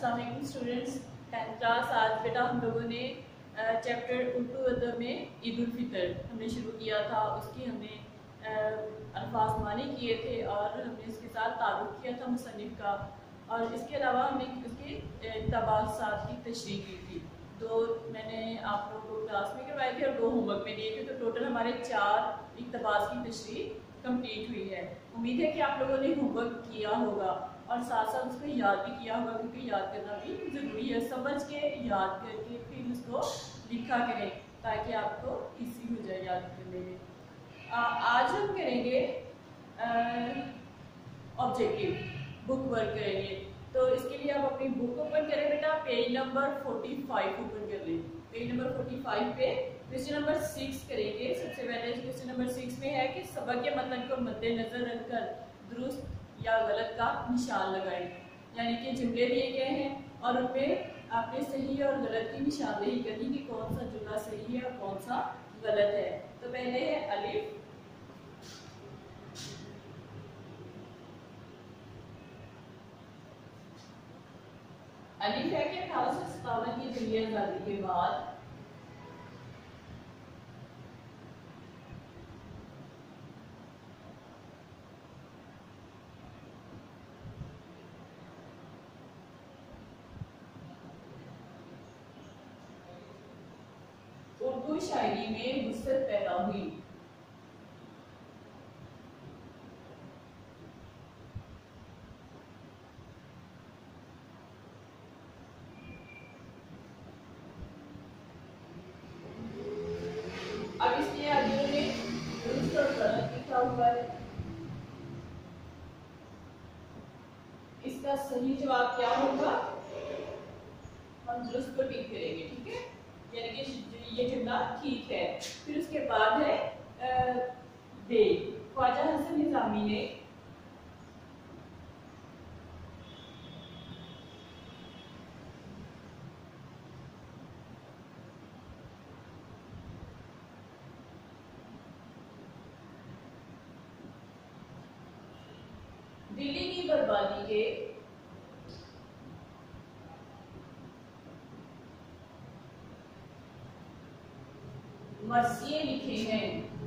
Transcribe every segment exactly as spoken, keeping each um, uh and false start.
अस्सलाम वालेकुम students. Tenth class. आज बेटा हम लोगों ने चैप्टर उर्दू अदब में ईद उल फितर हमने शुरू किया था। उसकी हमने अल्फाज मानी किए थे और हमने इसके साथ तारुफ किया था मुसन्निफ का, और इसके अलावा हमने उसके इक़्तिबासात की तशरीह की थी। दो मैंने आप लोगों को क्लास में करवाए थे और दो होमवर्क में दिए थे, तो टोटल हमारे चार इक़्तिबास की तशरीह कंप्लीट हुई है। उम्मीद है कि आप लोगों ने होमवर्क किया होगा और साथ साथ उसको याद भी किया होगा, क्योंकि याद करना भी ज़रूरी है। समझ के याद करके फिर उसको लिखा करें ताकि आपको इजी हो जाए याद करने में। आ, आज हम करेंगे ऑब्जेक्टिव बुक वर्क करेंगे। तो इसके लिए आप अपनी बुक ओपन करें बेटा, पेज नंबर पैंतालीस ओपन कर लें। पेज नंबर पैंतालीस पे क्वेश्चन नंबर सिक्स करेंगे। सबसे पहले क्वेश्चन नंबर सिक्स में है कि सबक के मतलब को मद्देनजर रखकर दुरुस्त या गलत का निशान लगाएं। यानी कि जुमले दिए गए हैं और उनमें आपने सही और गलत की निशानदेही करनी कि कौन सा जुमला सही है और कौन सा गलत है। तो पहले है अलिफ, अलिफ है कि अठारह सौ सत्तावन की जंगी आजादी के बाद उर्दू शायरी में वुसअत पैदा हुई। अब इसके आगे में दुरुस्त और गलत लिखा हुआ है। इसका सही जवाब क्या होगा, हम दुरुस्त को टिक करेंगे, ठीक है, यानी कि ये जुमला ठीक है। फिर उसके बाद है दे। ख्वाजा हसन निजामी ने दिल्ली की बर्बादी के मरसिए लिखे हैं।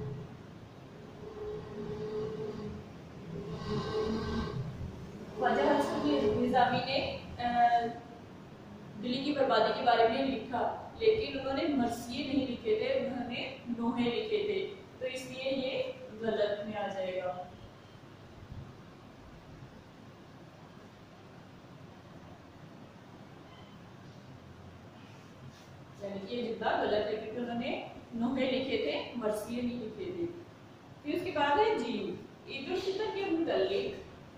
ख्वाजा हसन निजामी ने दिल्ली की बर्बादी के बारे में लिखा, लेकिन उन्होंने मरसिए नहीं लिखे थे, उन्होंने नोहे लिखे थे, तो इसलिए ये गलत में आ जाएगा। यानी कि ये जुमला गलत है क्योंकि उन्होंने नोहे लिखे थे, मरसिए नहीं लिखे थे। फिर उसके बाद है जी। ईद उल फितर के मुताल्लिक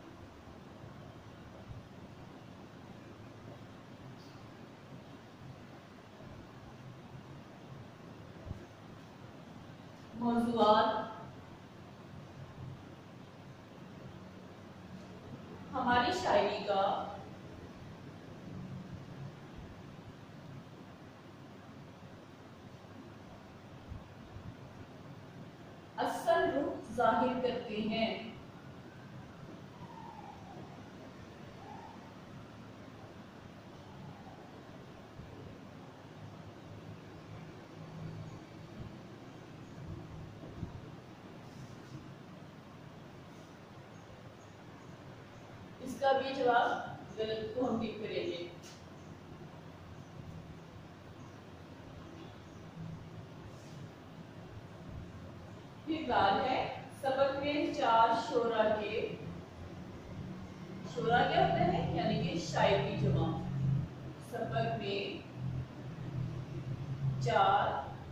मौज़ूआत हमारी शायरी का असल रुख जाहिर करते हैं। इसका भी जवाब गलत को हम टिक करेंगे। फिर बात है सबक में चार शोरा के, शोरा क्या होता है, यानी कि शायर की जमा। सबक में चार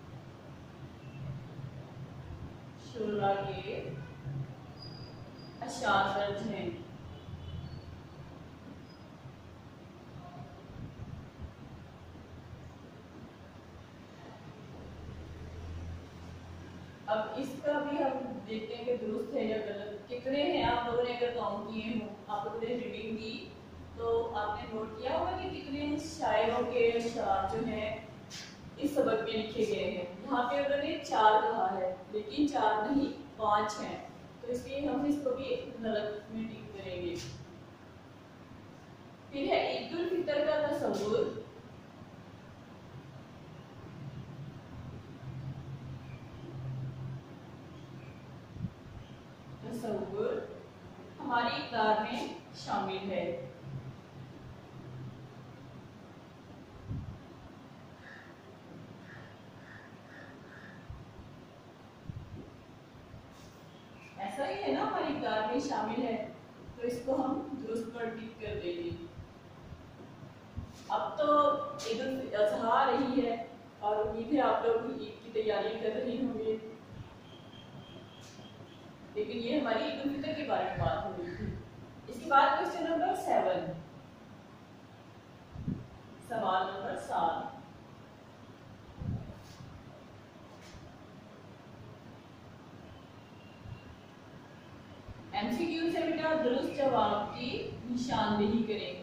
शोरा के अशार दर्ज हैं। अब इसका भी हम देखते हैं कि दुरुस्त है या गलत। कितने हैं आप लोगों ने अगर काउंट किए हो, आप लोगों ने रीडिंग की तो आपने नोट किया होगा कि कितने शायरों के अशार जो हैं इस सबक में लिखे गए हैं। यहाँ पे उन्होंने चार कहा है, लेकिन चार नहीं पांच हैं, तो इसलिए हम इसको भी गलत में टिक करेंगे। फिर है ईद उल फितर का तसव्वुर। तसव्वुर हमारी इफ्तार में शामिल है। ऐसा ही है ना, हमारी इफ्तार में शामिल है, तो इसको हम दुरुस्त पर टिक कर देंगे। अब तो ईद उल अज़हा आ रही है और उम्मीद है आप लोग ईद की तैयारी कर रहे होंगे, लेकिन ये हमारी ईद उल फितर के बारे में बात हो रही थी। इसके बाद क्वेश्चन नंबर सेवन, सवाल नंबर सात। एमसीक्यू से बेटा दुरुस्त जवाब की निशानदेही करें।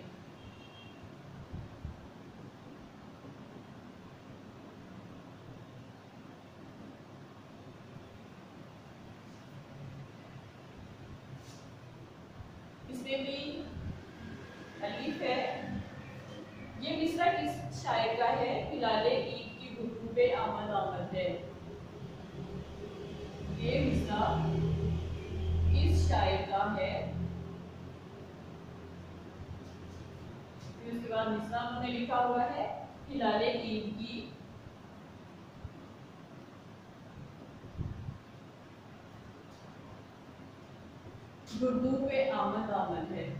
इसमें भी अलीफ है। ये मिसरा किस शायर का है? फिलहाल ईद की गुफ्तगू पे आमद आमद है। ये मिसरा किस शायर का है? फिर उसके बाद मिसरा उन्होंने लिखा हुआ है हिलाले ईद की गुड्डू पे आमद आमद है।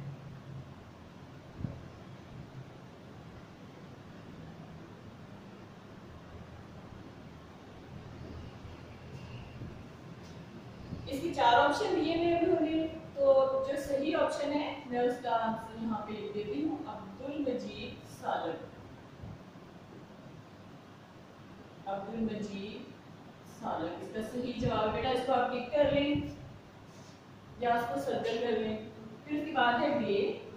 इसकी चार ऑप्शन दिए हुए उन्होंने, तो जो सही ऑप्शन है मैं उसका आंसर यहाँ पे लिख देती हूँ, अब्दुल मजीद सालक। अब्दुल मजीद सालक इसका सही जवाब बेटा। इसको आप टिक कर लें या उसको सर्कल कर लें। फिर उसके बाद है बे।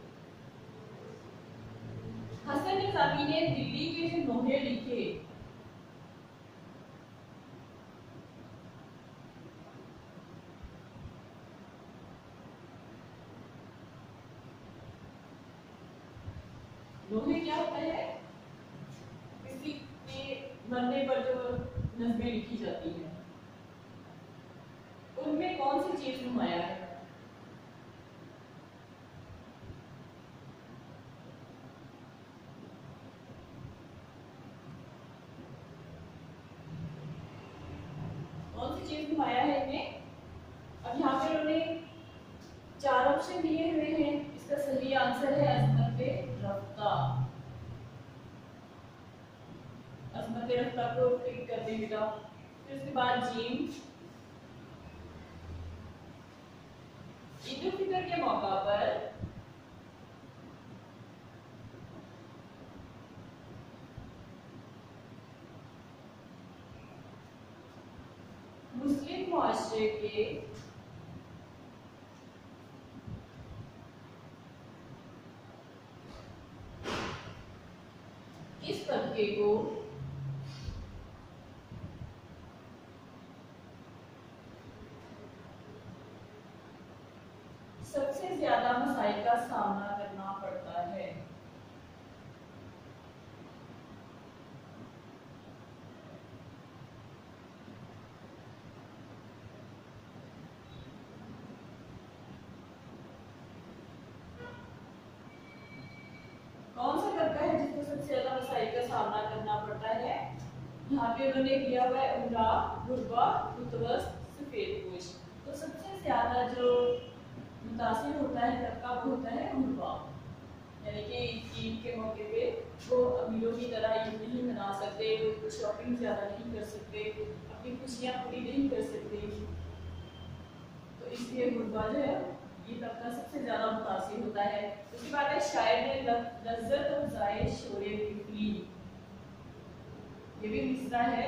हसन निजामी ने दिल्ली के जो नोहे लिखे, नोहे क्या होता है? किसी के मरने पर जो नज़में लिखी जाती हैं, उनमें कौन सी चीज नुमाया है? कौन सी चीज नुमाया है इनमें? अब यहाँ पे उन्होंने चार ऑप्शन दिए हुए हैं। इसका सही आंसर है अजमत रफ्ता। अजमत रफ्ता को टिक कर दें बेटा। फिर उसके बाद जीम। ईद उल फितर के मौका पर मुस्लिम मुआशरे के किस तबके को सबसे ज्यादा मसाइल का सामना करना पड़ता है? कौन सा तबका है जिसको सबसे ज्यादा मसाइल का सामना करना पड़ता है? यहाँ पे उन्होंने दिया हुआ है उमरा, गुरबा, मुतवस्त, सफेदपोश। तो सबसे ज्यादा जो मुतासिर होता है तबका वो होता है गुरबा, यानी कि ईद के मौके पे वो अमीरों की तरह ईद नहीं मना सकते, वो शॉपिंग ज्यादा नहीं कर सकते, अपनी खुशियाँ पूरी नहीं कर सकते, तो इसलिए गुरबा जो है ये तबका सबसे ज्यादा मुतासिर होता है। उसके बाद है शायर ने लज्जत और जाए शोरे तिफली। ये भी मिसरा है,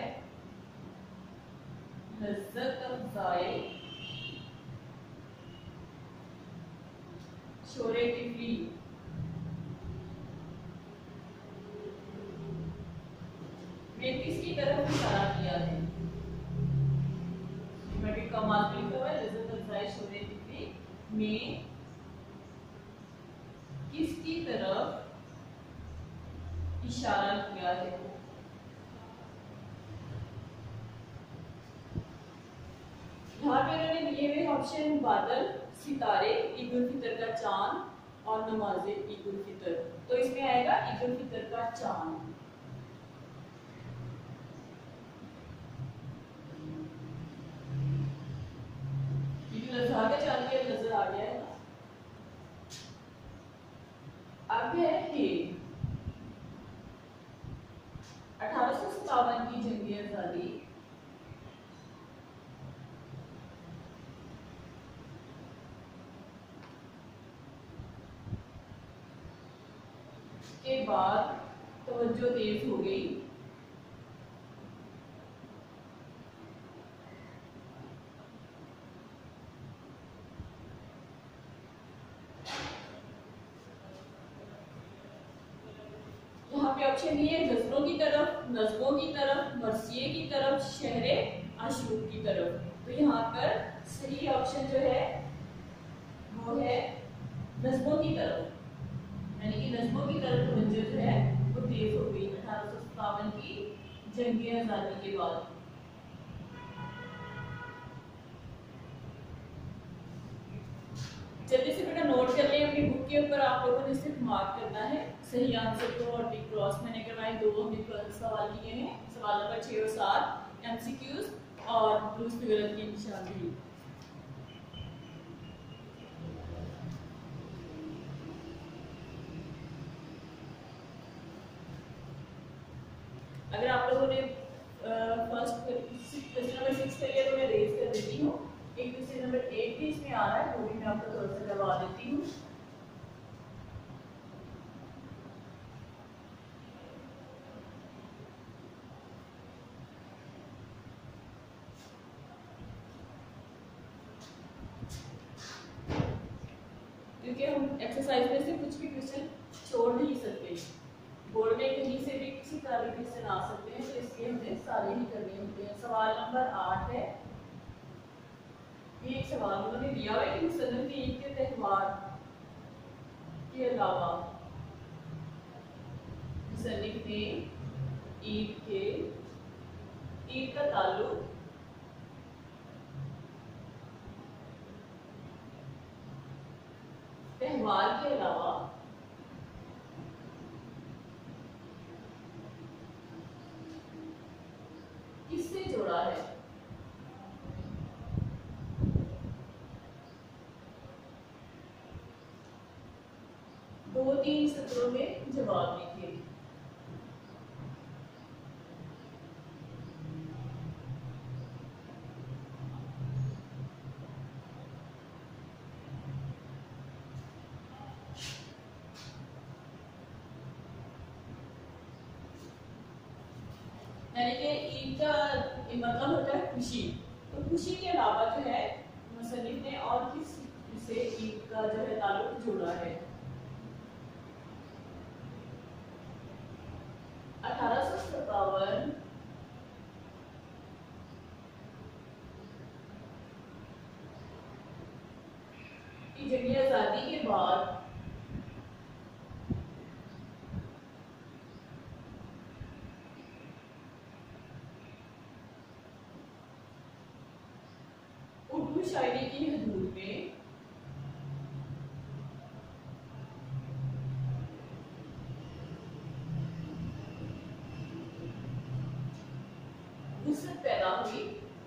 लज्जत और जाए शोरे तिफली। मैं किसकी तरफ इशारा किया है? कमाल लिखा हुआ है लज्जत और जाए शोरे तिफली में किसकी तरफ इशारा किया है। यहाँ पे उन्होंने दिए हुए ऑप्शन बादल, सितारे, ईद उल फितर का चांद और नमाज़े ईद उल फितर। तो इसमें आएगा ईद उल फितर का चांद। ईद उल अज़हा का चांद भी नजर आ गया है। अब है हे अठारह सौ सत्तावन की जंग आजादी के बाद तवज्जो तेज हो गई। यहाँ पे ऑप्शन ये है गजलों की तरफ, नज़्मों की तरफ, मरसिये की तरफ, शहरे आशूक की तरफ। तो यहाँ पर सही ऑप्शन जो है वो है नज़्मों की तरफ, यानी कि नज़्मों की तरफ तवज्जो जो है वो तेज हो गई अठारह सौ सत्तावन की जंग आजादी के बाद। जल्दी से बेटा नोट कर लें अपनी बुक के ऊपर, आप लोगों ने सिर्फ मार्क करना है सही आंसर को और टिक क्रॉस मैंने करवाए। दो हमने सवाल लिए हैं, सवाल नंबर छह और सात एमसीक्यूज और दुरुस्त गलत के निशान भी। अगर आप लोगों ने फर्स्ट क्वेश्चन नंबर सिक्स कर लिया तो मैं रेज कर देती हूँ। एक क्वेश्चन नंबर एट भी इसमें आ रहा है, वो भी मैं आपको थोड़ा सा करवा देती हूँ। क्योंकि हम एक्सरसाइज में से कुछ भी क्वेश्चन छोड़ नहीं सकते, बोर्ड में कहीं से भी किसी तरह के क्वेश्चन आ सकते हैं, तो इसलिए हमें सारे ही करने होते हैं। सवाल नंबर आठ है, ये एक सवाल उन्होंने दिया हुआ है कि मुसल्मान के ईद के त्यौहार के अलावा मुसल्लिफ ने ईद के ईद का ताल्लुक त्यौहार के अलावा किससे जोड़ा है। दो तीन सत्रों में जवाब लिखिए। यानी कि ईद का मतलब होता है खुशी, तो खुशी के अलावा जो है मुसन्निफ ने और किस से ईद का जो है ताल्लुक जोड़ा है। अठारह सौ सत्तावन की जंग आजादी के बाद उर्दू शायरी की हदूद में वुसअत पैदा हुई।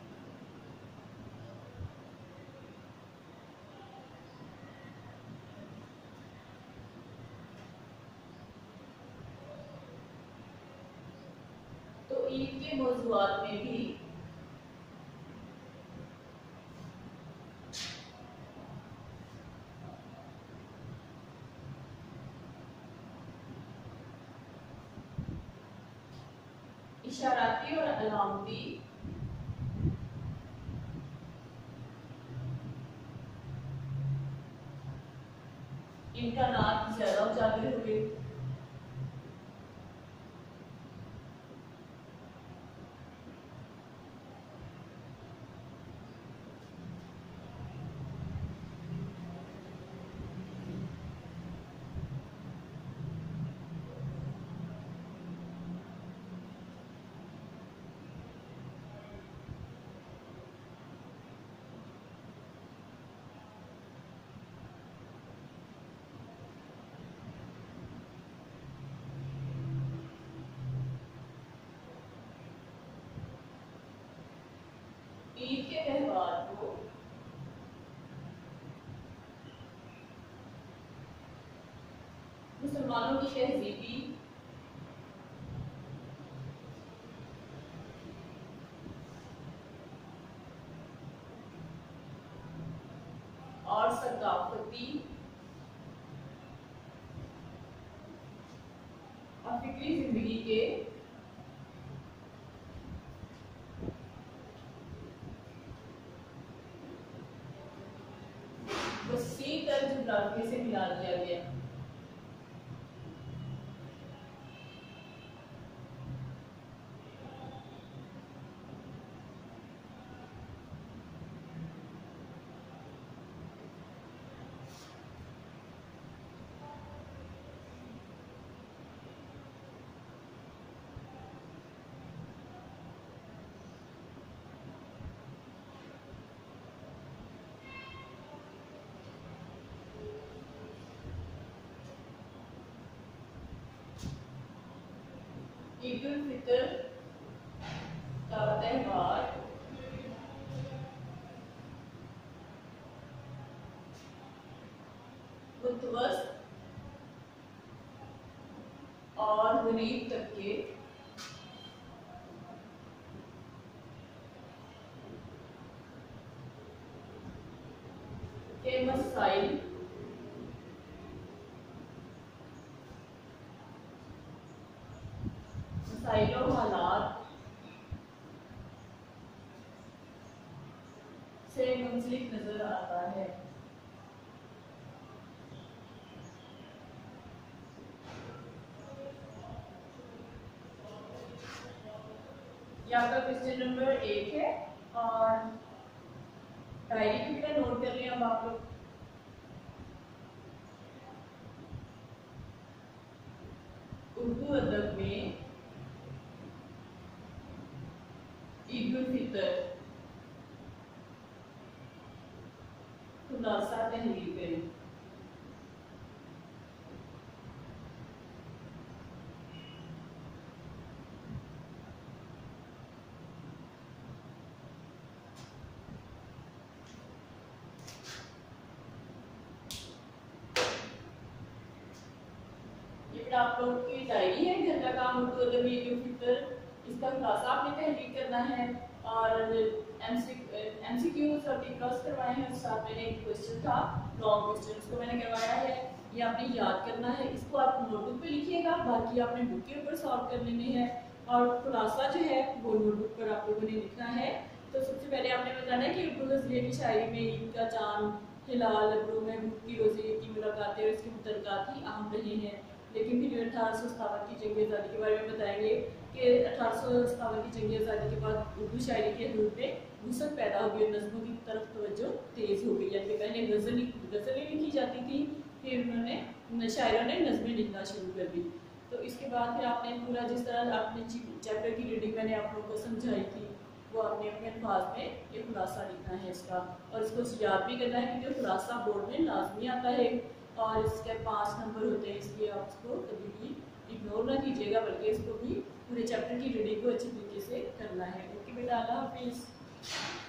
तो ईद के मौज़ूआत में भी इशाराती और अलामती इम्कानात ज्यादा उजागर हुए। की तहजीबी और सकाफती और फिक्री जिंदगी के वसी तर जोग्राफी से मिला दिया गया। ईद उल फितर का त्यौहार मुतवस्सित और गरीब तबके के मसाइल मसाइलों हालात से मुंसलिक नजर आता है। ये आपका क्वेश्चन नंबर एक है और डायरी की तरह नोट कर लिया अब आप लोग। उर्दू अदब में ईद उल फितर खुलासा तहरीर करें। आप लोगों की डायरी है, घर का काम उर्दू अदब में ईद उल फितर, इसका खुलासा आपने तहरीर करना है और एमसीक्यूज और टिकटॉक्स करवाए हैं। साथ में एक क्वेश्चन था लॉन्ग क्वेश्चन, उसको मैंने करवाया है, ये आपने याद करना है। इसको आप नोटबुक पे लिखिएगा, बाकी आपने बुक के ऊपर सॉल्व कर लेने हैं और खुलासा जो है वो नोटबुक पर आप लोगों ने लिखना है। तो सबसे पहले आपने बताना है कि उर्दू गज़लिया की शायरी में ईद का चांद, हिलाल, अब्रू में भूख की रोज़ी की मुलाकातें और इसके मुतलकात ही अहम रहे हैं। लेकिन फिर अठारह सौ सतावन की जंग आज़ादी के बारे में बताएंगे कि अठारह सौ सतावन की जंग आज़ादी के बाद उर्दू शायरी के रूप में वसअत पैदा हो गई, नज़्मों की तरफ तवज्जो तेज़ हो गई। यानी पहले गज़ल गज़लें लिखी जाती थी, फिर उन्होंने शायरों ने नज़में लिखना शुरू कर दी। तो इसके बाद फिर आपने पूरा जिस तरह आपने चैप्टर की रीडिंग मैंने आप लोगों को समझाई थी वो आपने अपने अल्फाज में ये खुलासा लिखना है इसका, और इसको याद भी करना है क्योंकि खुलासा बोर्ड में लाजमी आता है और इसके पाँच नंबर होते हैं, इसलिए आप इसको कभी भी इग्नोर ना कीजिएगा, बल्कि इसको भी पूरे चैप्टर की रीडिंग को अच्छी तरीके से करना है। ओके बेटा, अल्लाह हाफिज़।